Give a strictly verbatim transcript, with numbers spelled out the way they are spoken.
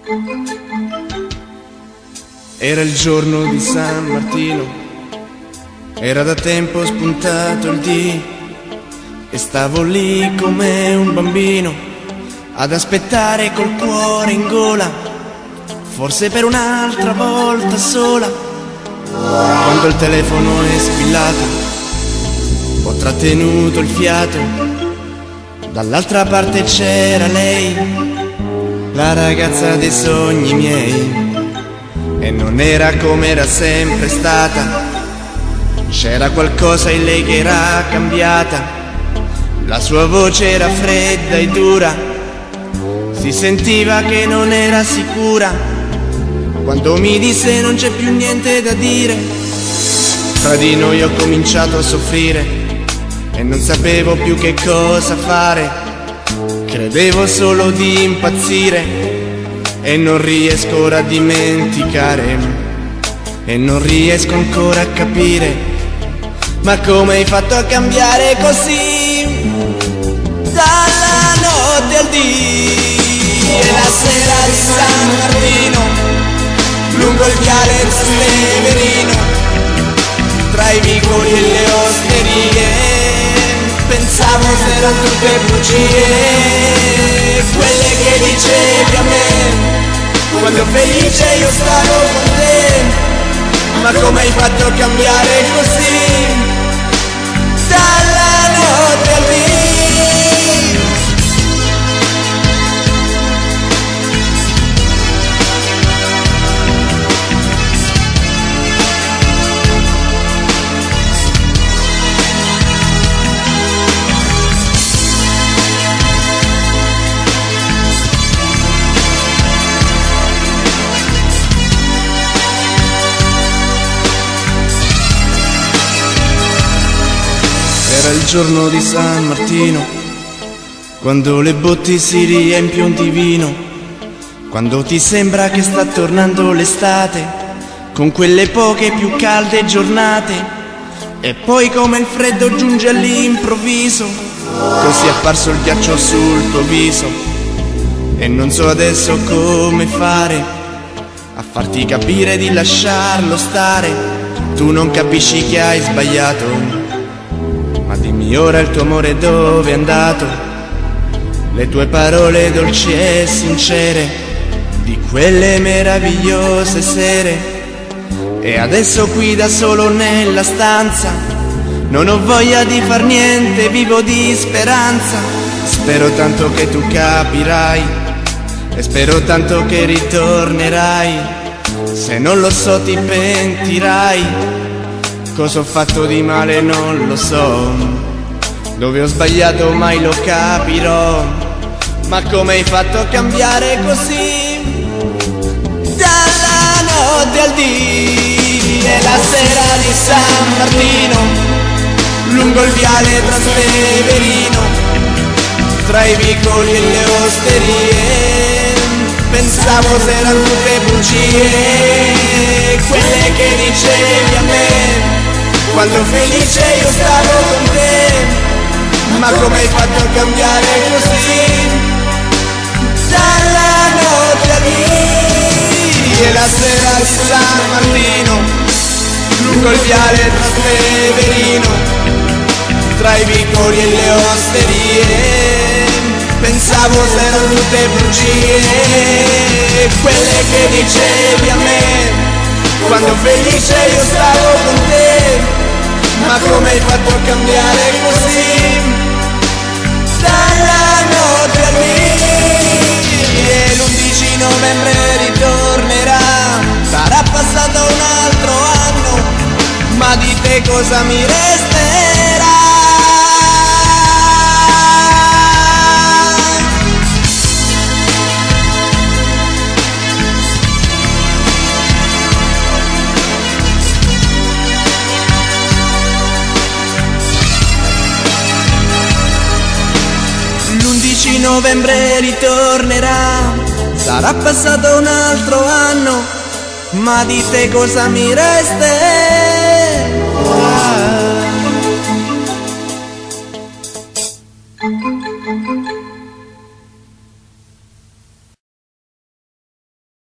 Era il giorno di San Martino, era da tempo spuntato il dì e stavo lì come un bambino ad aspettare col cuore in gola, forse per un'altra volta sola. Quando il telefono è squillato, ho trattenuto il fiato, dall'altra parte c'era lei, la ragazza dei sogni miei. E non era come era sempre stata, c'era qualcosa in lei che era cambiata. La sua voce era fredda e dura, si sentiva che non era sicura. Quando mi disse non c'è più niente da dire, tra di noi ho cominciato a soffrire e non sapevo più che cosa fare. Credevo solo di impazzire e non riesco ora a dimenticare, e non riesco ancora a capire, ma come hai fatto a cambiare così? Dalla notte al dì e la sera di San Martino, lungo il viale San Severino, tra i vicoli e le osterie, pensavo se erano tutte bugie, quelle che dicevi a me quando felice io stavo con te. Ma come hai fatto a cambiare così? Dalla notte al dì. Era il giorno di San Martino, quando le botti si riempiono di vino, quando ti sembra che sta tornando l'estate, con quelle poche più calde giornate, e poi come il freddo giunge all'improvviso, così è apparso il ghiaccio sul tuo viso, e non so adesso come fare a farti capire di lasciarlo stare. Tu non capisci che hai sbagliato, ma dimmi ora il tuo amore dove è andato, le tue parole dolci e sincere di quelle meravigliose sere. E adesso qui da solo nella stanza non ho voglia di far niente, vivo di speranza. Spero tanto che tu capirai e spero tanto che ritornerai, se non lo so ti pentirai. Cosa ho fatto di male non lo so, dove ho sbagliato mai lo capirò, ma come hai fatto a cambiare così? Dalla notte al dì e la sera di San Martino, lungo il viale San Severino, tra i vicoli e le osterie, pensavo se erano tutte bugie, quelle che dicevi a me quando felice io stavo con te. Ma come hai fatto a cambiare così? Dalla notte al dì e la sera di San Martino, lungo il viale San Severino, tra i vicoli e le osterie, pensavo se erano tutte bugie, quelle che dicevi a me quando felice io stavo con te. Ma come hai fatto a cambiare così? Dalla notte al dì e l'undici novembre ritornerà, sarà passato un altro anno, ma di te cosa mi resterà? l'undici novembre ritornerà, sarà passato un altro anno, ma di te cosa mi resterà?